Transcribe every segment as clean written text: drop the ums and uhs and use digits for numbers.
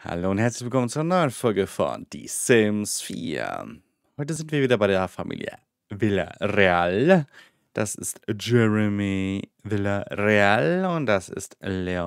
Hallo und herzlich willkommen zur neuen Folge von Die Sims 4. Heute sind wir wieder bei der Familie Villarreal. Das ist Jeremy Villarreal und das ist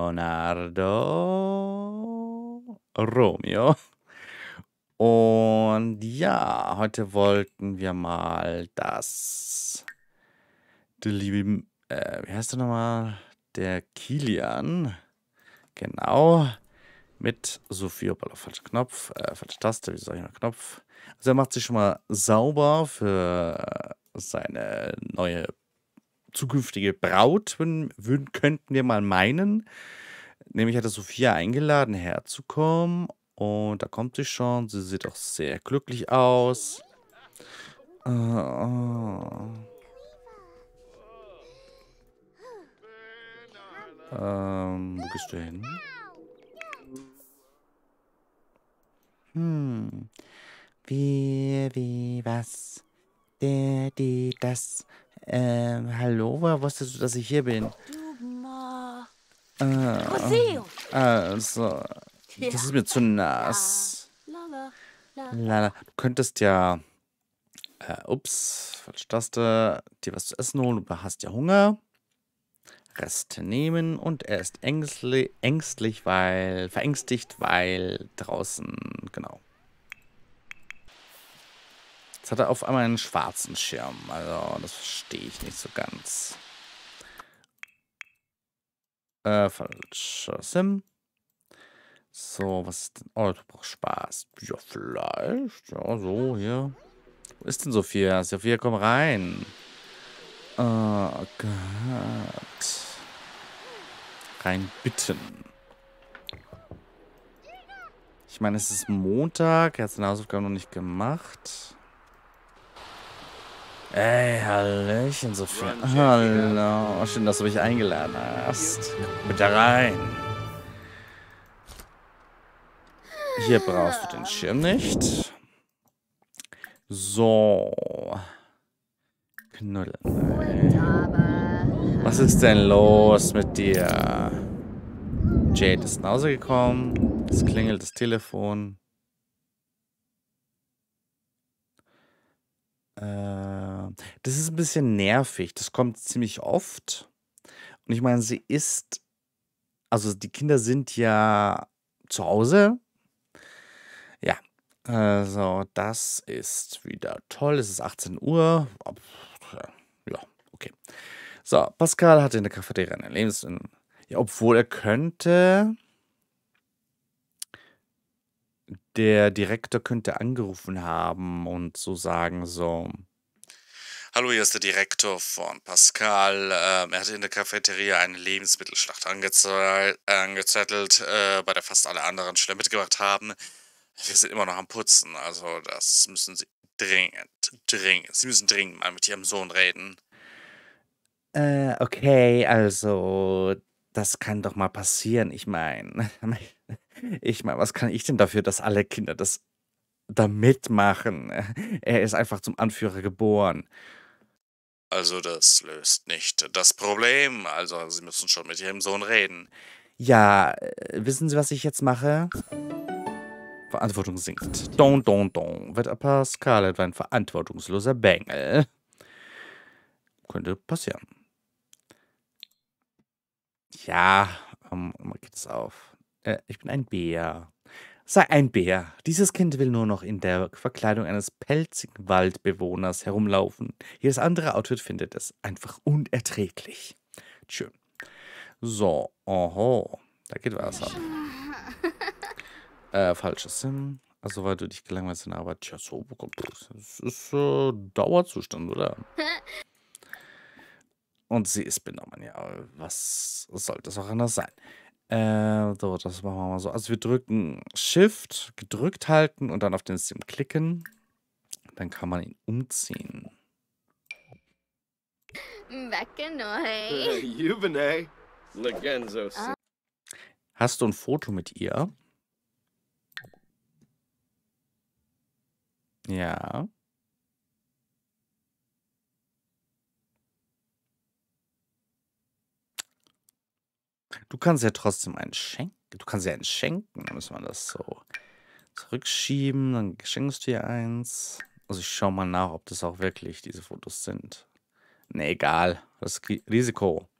Leonardo Romeo. Und ja, heute wollten wir mal der liebe, wie heißt der nochmal? Der Kilian, genau, mit Sophie, hoppala, falscher Knopf, falsche Taste, wie sage ich mal, Knopf. Also er macht sich schon mal sauber für seine neue zukünftige Braut, könnten wir mal meinen. Nämlich hat er Sophia eingeladen, herzukommen. Und da kommt sie schon. Sie sieht auch sehr glücklich aus. Wo gehst du hin? Wie, was? Das. Hallo, woher wusstest du, dass ich hier bin? Così. Also, das ist mir zu nass. Lala. Du könntest ja, falsche Taste, dir was zu essen holen. Du hast ja Hunger. Reste nehmen und er ist verängstigt, weil draußen, genau. Jetzt hat er auf einmal einen schwarzen Schirm. Also, das verstehe ich nicht so ganz. Falscher Sim. So, was ist denn? Oh, du brauchst Spaß. Ja, vielleicht. Ja, so, hier. Wo ist denn Sophia? Sophia, komm rein. Oh Gott. Rein bitten. Ich meine, es ist Montag. Er hat seine Hausaufgaben noch nicht gemacht. Ey, Hallöchen, Sophia. Hallo. Schön, dass du mich eingeladen hast. Komm bitte rein. Hier brauchst du den Schirm nicht. So. Knuddeln. Was ist denn los mit dir? Jade ist nach Hause gekommen. Es klingelt das Telefon. Das ist ein bisschen nervig. Das kommt ziemlich oft. Und ich meine, also die Kinder sind ja zu Hause. Ja, also das ist wieder toll. Es ist 18 Uhr. Ja, okay. So, Pascal hatte in der Cafeteria eine Ja, obwohl er könnte. Der Direktor könnte angerufen haben und so sagen, so. Hallo, hier ist der Direktor von Pascal. Er hatte in der Cafeteria eine Lebensmittelschlacht angezettelt, bei der fast alle anderen schnell mitgemacht haben. Wir sind immer noch am Putzen, also das müssen Sie dringend. Sie müssen dringend mal mit Ihrem Sohn reden. Okay, also, das kann doch mal passieren. Was kann ich denn dafür, dass alle Kinder das da mitmachen? Er ist einfach zum Anführer geboren. Also, das löst nicht das Problem. Also, Sie müssen schon mit Ihrem Sohn reden. Ja, wissen Sie, was ich jetzt mache? Verantwortung sinkt. Don, don, don. Wird Pascal etwa ein verantwortungsloser Bengel? Könnte passieren. Ja, geht es auf. Ich bin ein Bär. Sei ein Bär. Dieses Kind will nur noch in der Verkleidung eines pelzigen Waldbewohners herumlaufen. Jedes andere Outfit findet es einfach unerträglich. Schön. So, oho. Da geht was ab. Falsches Sim. Also, weil du dich gelangweilt hast in der Arbeit. Tja, so bekommt das. Das ist Dauerzustand, oder? Und sie ist benommen, ja. Was soll das auch anders sein? So, das machen wir mal so. Also wir drücken Shift, gedrückt halten und dann auf den Sim klicken. Dann kann man ihn umziehen. Juvenay. Legenzo. Hast du ein Foto mit ihr? Ja. Du kannst ja trotzdem einen schenken. Du kannst ja eins schenken. Dann müssen wir das so zurückschieben. Dann schenkst du dir eins. Also ich schau mal nach, ob das auch wirklich diese Fotos sind. Ne, egal. Das Risiko.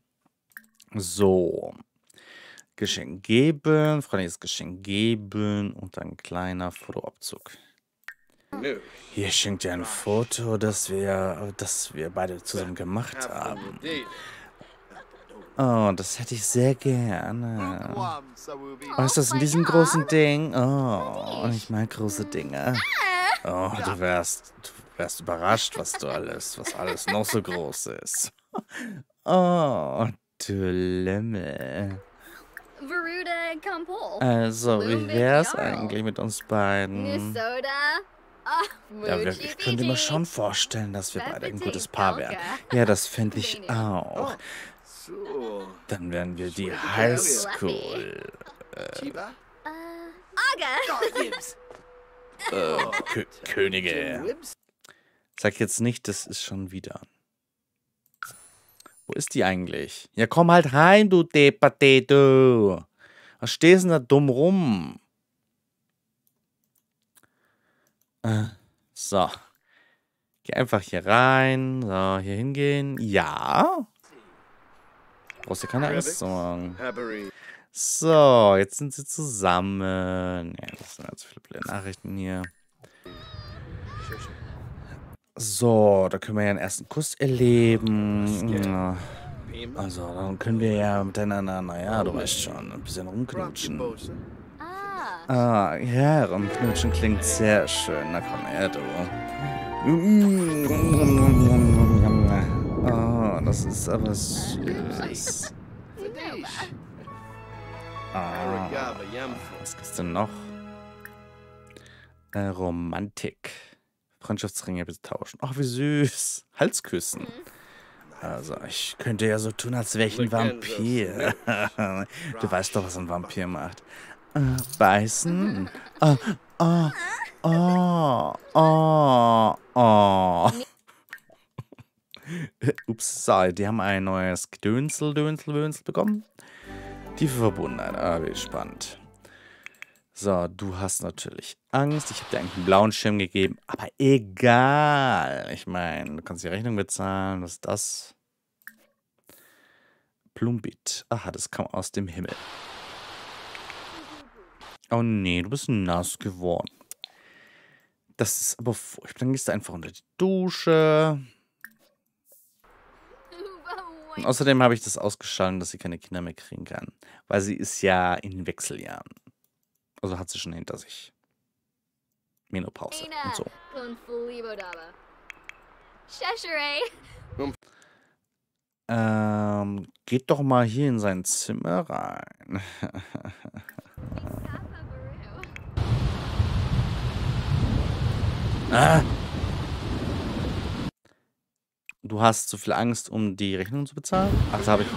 So. Geschenk geben. Freundliches Geschenk geben. Und ein kleiner Fotoabzug. No. Hier schenkt ihr ein Foto, das wir beide zusammen gemacht haben. Oh, das hätte ich sehr gerne. Oh, ist das in diesem großen Ding? Oh, und ich mag große Dinge. Oh, du wärst überrascht, was alles noch so groß ist. Oh, du Lümmel. Also, wie wär's eigentlich mit uns beiden? Ja, ich könnte mir schon vorstellen, dass wir beide ein gutes Paar wären. Ja, das fände ich auch. So. Dann wären wir die Highschool Könige. Sag jetzt nicht, das ist schon wieder. Wo ist die eigentlich? Ja, komm halt rein, du Depperte, du. Was stehst denn da dumm rum? So. Geh einfach hier rein. So, hier hingehen. Ja. Brauchst dir keine Angst zu machen. So, jetzt sind sie zusammen. Ja, das sind jetzt viele blöde Nachrichten hier. So, da können wir ja einen ersten Kuss erleben. Ja. Also, dann können wir ja miteinander, naja, du weißt schon, ein bisschen rumknutschen. Ah, ja, rumknutschen klingt sehr schön. Na komm her, du. Oh, das ist aber süß. Ah, was gibt's denn noch? Romantik. Freundschaftsringe bitte tauschen. Ach, wie süß. Halsküssen. Also, ich könnte ja so tun, als wäre ich ein Vampir. Du weißt doch, was ein Vampir macht. Beißen? Ups, sorry, die haben ein neues Gedönsel bekommen. Tiefe Verbundenheit. Ah, wie spannend. So, du hast natürlich Angst. Ich habe dir eigentlich einen blauen Schirm gegeben, aber egal. Ich meine, du kannst die Rechnung bezahlen. Was ist das? Plumbit. Aha, das kam aus dem Himmel. Oh nee, du bist nass geworden. Das ist aber furchtbar. Dann gehst du einfach unter die Dusche. Und außerdem habe ich das ausgeschaltet, dass sie keine Kinder mehr kriegen kann. Weil sie ist ja in Wechseljahren. Also hat sie schon hinter sich. Menopause und so. Geht doch mal hier in sein Zimmer rein. Ah! Du hast zu viel Angst, um die Rechnung zu bezahlen? Ach, das habe ich.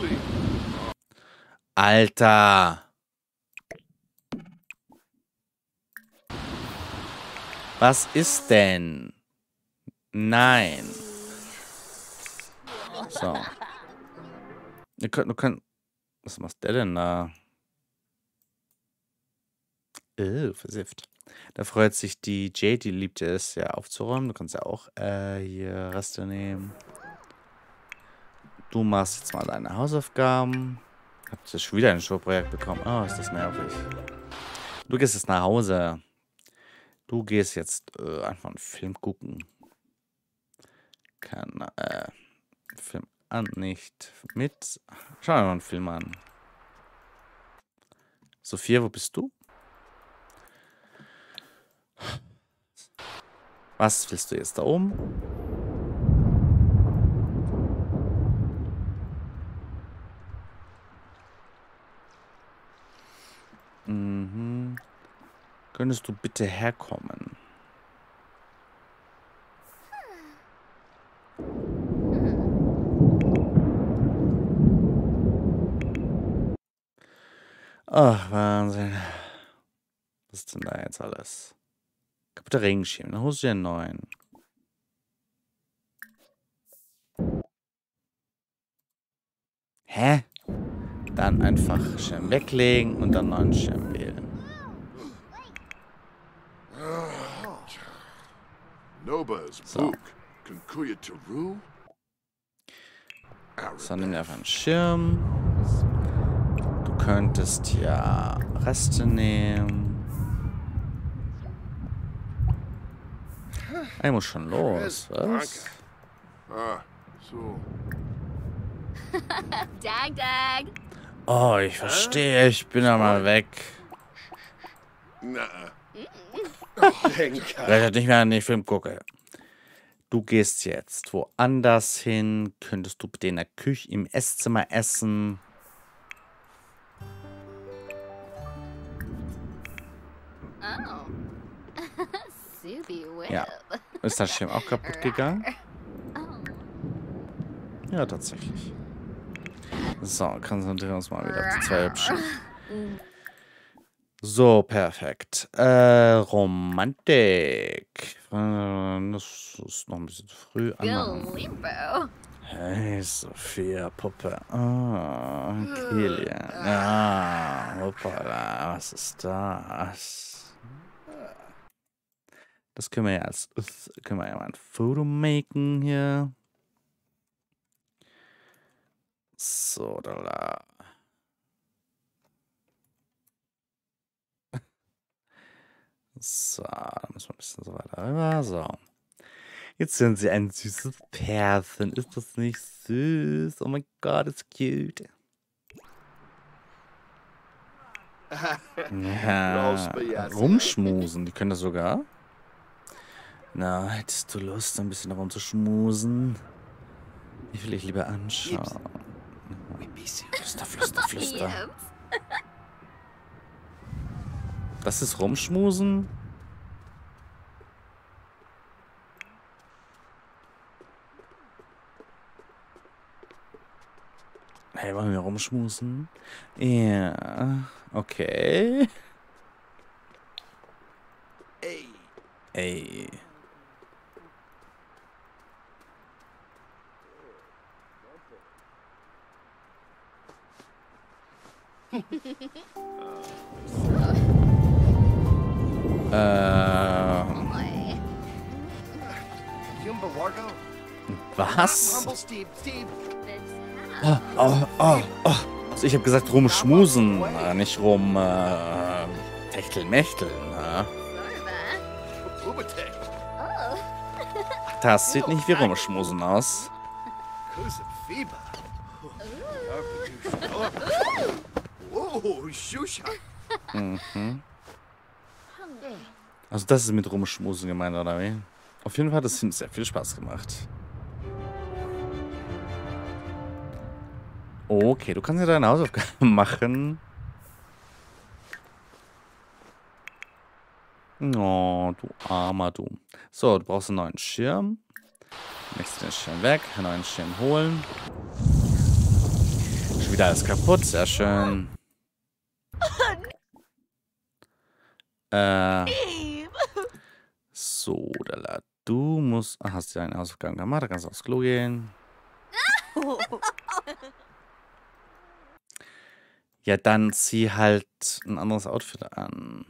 Alter! Was ist denn? Nein. So. Du könnt. Was macht der denn da? Versifft. Da freut sich die Jade, die liebt es ja aufzuräumen. Du kannst ja auch hier Reste nehmen. Du machst jetzt mal deine Hausaufgaben. Habt ihr schon wieder ein Showprojekt bekommen? Oh, ist das nervig. Du gehst jetzt nach Hause. Du gehst jetzt einfach einen Film gucken. Film an, nicht mit. Schau dir mal einen Film an. Sophia, wo bist du? Was willst du jetzt da oben? Mhm. Könntest du bitte herkommen? Ach, Wahnsinn. Was ist denn da jetzt alles? Kaputter Regenschirm, dann holst du dir einen neuen. Hä? Dann einfach Schirm weglegen und dann neuen Schirm wählen. So. So, nimm dir einfach einen Schirm. Du könntest ja Reste nehmen. Ich muss schon los, was? Dag, Dag. Oh, ich verstehe. Ich bin ja mal weg. Weil ich nicht mehr an den Film gucke. Du gehst jetzt woanders hin. Könntest du bitte in der Küche, im Esszimmer essen? Oh. Subi whip. Ja. Ist das Schirm auch kaputt gegangen? Ja, tatsächlich. So, konzentrieren wir uns mal wieder auf die zwei Hübschen. So, perfekt. Romantik. Das ist noch ein bisschen zu früh. Galimbo. Hey, Sophia, Puppe. Ah, Kilian. Ah, hoppala, was ist das? Das können wir ja mal ein Foto machen hier. So, da. So, da müssen wir ein bisschen so weiter rüber. So. Jetzt sind sie ein süßes Pärchen. Ist das nicht süß? Oh mein Gott, ist cute. Ja, rumschmusen. Die können das sogar. Na, hättest du Lust, ein bisschen rumzuschmusen? Ich will dich lieber anschauen. Flüster, flüster, flüster. Yes. Das ist rumschmusen? Hey, wollen wir rumschmusen? Ja, okay. Ey. Boy. Was? It's Also ich habe gesagt rumschmusen, nicht rum techtelmechteln. Sorba. Oh. Das sieht nicht wie rumschmusen aus. Mhm. Also das ist mit rumschmusen gemeint, oder wie? Auf jeden Fall hat es sehr viel Spaß gemacht. Okay, du kannst ja deine Hausaufgaben machen. Oh, du armer du. So, du brauchst einen neuen Schirm. Nächstes den Schirm weg, einen neuen Schirm holen. Schon wieder alles kaputt, sehr schön. So, du musst... Ach, hast du deine Hausaufgaben gemacht, da kannst du aufs Klo gehen. Ja, dann zieh halt ein anderes Outfit an.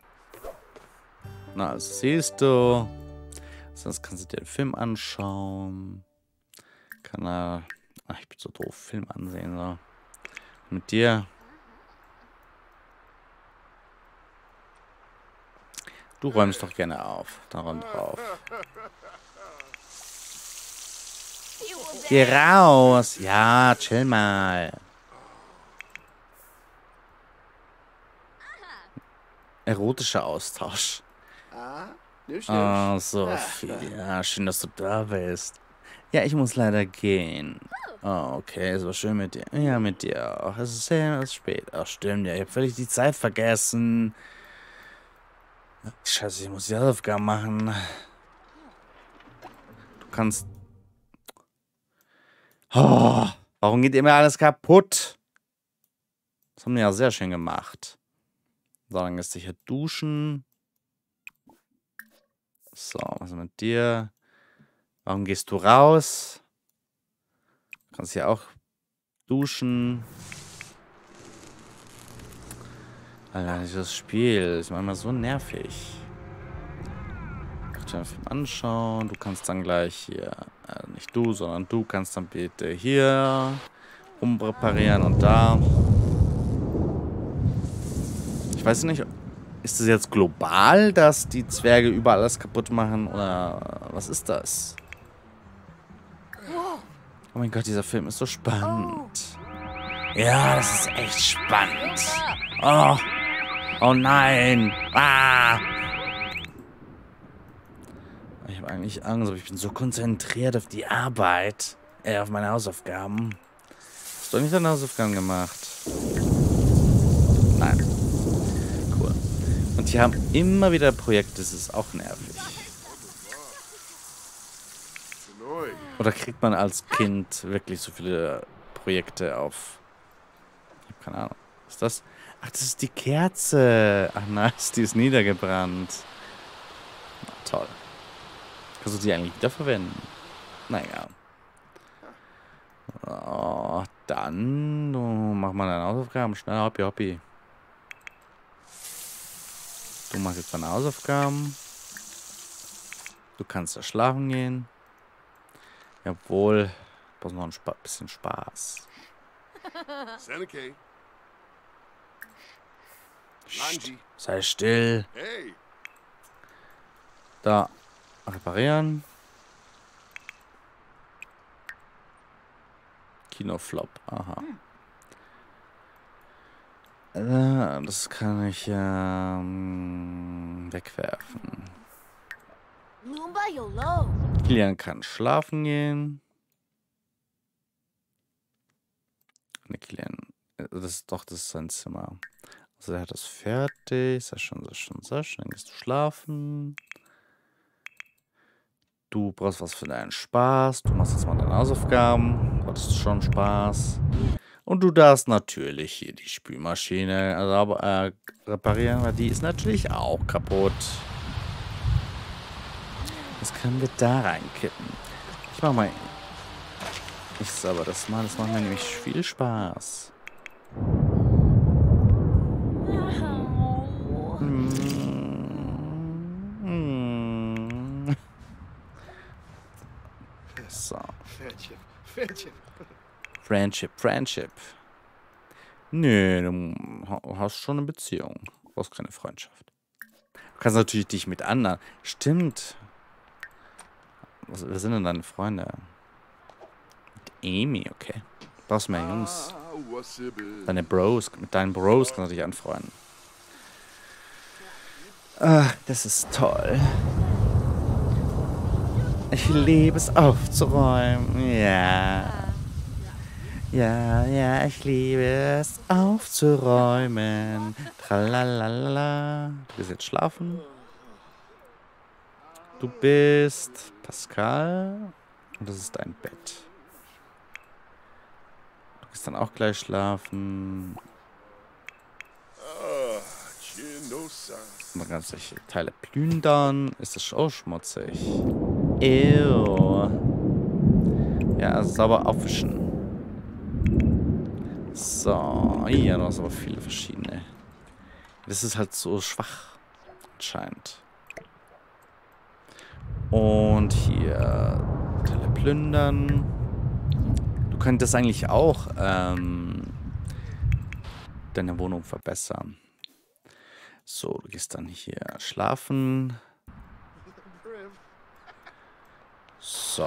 Na, also siehst du. Sonst kannst du dir den Film anschauen. Kann er... Ach, ich bin so doof. Film ansehen, so. Mit dir. Du räumst doch gerne auf. Da räum drauf. Geh raus. Ja, chill mal. Erotischer Austausch. Oh, Sophia. Schön, dass du da bist. Ja, ich muss leider gehen. Oh, okay, es war schön mit dir. Ja, mit dir auch. Es ist sehr spät. Ach, stimmt, ja, ich habe völlig die Zeit vergessen. Scheiße, ich muss die Hausaufgaben machen. Du kannst... Oh, warum geht immer alles kaputt? Das haben wir ja sehr schön gemacht. So, dann gehst du hier duschen. So, was ist mit dir? Warum gehst du raus? Du kannst hier auch duschen. Alter, dieses Spiel ist manchmal so nervig. Ich kann den Film anschauen. Du kannst dann gleich hier, nicht du, sondern du kannst dann bitte hier umpräparieren und da. Ich weiß nicht, ist das jetzt global, dass die Zwerge überall alles kaputt machen oder was ist das? Oh mein Gott, dieser Film ist so spannend. Ja, das ist echt spannend. Oh, oh nein. Ah. Ich habe eigentlich Angst, aber ich bin so konzentriert auf die Arbeit. Auf meine Hausaufgaben. Hast du nicht deine Hausaufgaben gemacht? Nein. Cool. Und die haben immer wieder Projekte, das ist auch nervig. Oder kriegt man als Kind wirklich so viele Projekte auf? Ich habe keine Ahnung. Was ist das? Ach, das ist die Kerze. Ach nice, die ist niedergebrannt. Na, toll. Kannst du die eigentlich wiederverwenden? Naja. Oh, dann mach mal deine Hausaufgaben. Schnell, hoppi, hoppi. Du machst jetzt deine Hausaufgaben. Du kannst da schlafen gehen. Jawohl. Du brauchst noch ein bisschen Spaß. Psst, sei still. Hey. Da. Reparieren. Kinoflop. Aha. Das kann ich wegwerfen. Kilian kann schlafen gehen. Ne, Kilian. Das ist sein Zimmer. Also er hat das fertig. Sehr schön, sehr schön, sehr schön. Dann gehst du schlafen. Du brauchst was für deinen Spaß. Du machst jetzt mal deine Hausaufgaben. Hattest schon Spaß. Und du darfst natürlich hier die Spülmaschine reparieren, weil die ist natürlich auch kaputt. Was können wir da reinkippen? Ich mach mal. Ich sauber das mal. Das macht mir nämlich viel Spaß. So. Friendship. Nee, du hast schon eine Beziehung. Du brauchst keine Freundschaft. Du kannst natürlich dich mit anderen. Stimmt. Wer sind denn deine Freunde? Mit Amy, okay. Du brauchst mehr Jungs. Deine Bros. Mit deinen Bros kannst du dich anfreunden. Ach, das ist toll. Ich liebe es aufzuräumen. Ja. Ja, ich liebe es aufzuräumen. Tralalala. Du gehst jetzt schlafen. Du bist Pascal. Und das ist dein Bett. Du gehst dann auch gleich schlafen. Man kann sich Teile plündern. Ist das auch schmutzig? Ew. Ja, sauber aufwischen. So, hier noch aber viele verschiedene. Das ist halt so schwach, anscheinend. Und hier Teile plündern. Du könntest eigentlich auch deine Wohnung verbessern. So, du gehst dann hier schlafen. So.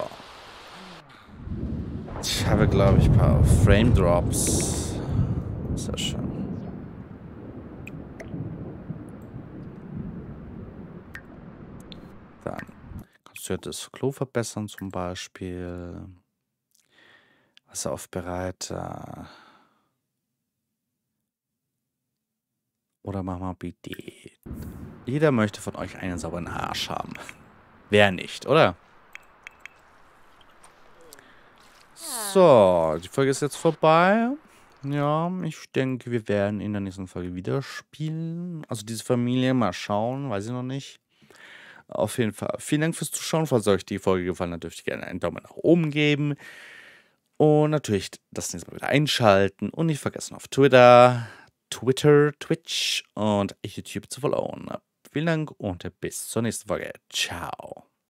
Ich habe, glaube ich, ein paar Frame Drops. Sehr schön. Dann kannst du das Klo verbessern zum Beispiel. Wasseraufbereiter. Oder mach mal Bidet. Jeder möchte von euch einen sauberen Arsch haben. Wer nicht, oder? So, die Folge ist jetzt vorbei. Ja, ich denke, wir werden in der nächsten Folge wieder spielen. Also diese Familie, mal schauen, weiß ich noch nicht. Auf jeden Fall, vielen Dank fürs Zuschauen. Falls euch die Folge gefallen hat, dürft ihr gerne einen Daumen nach oben geben. Und natürlich das nächste Mal wieder einschalten. Und nicht vergessen auf Twitter, Twitter, Twitch und YouTube zu followen. Vielen Dank und bis zur nächsten Folge. Ciao.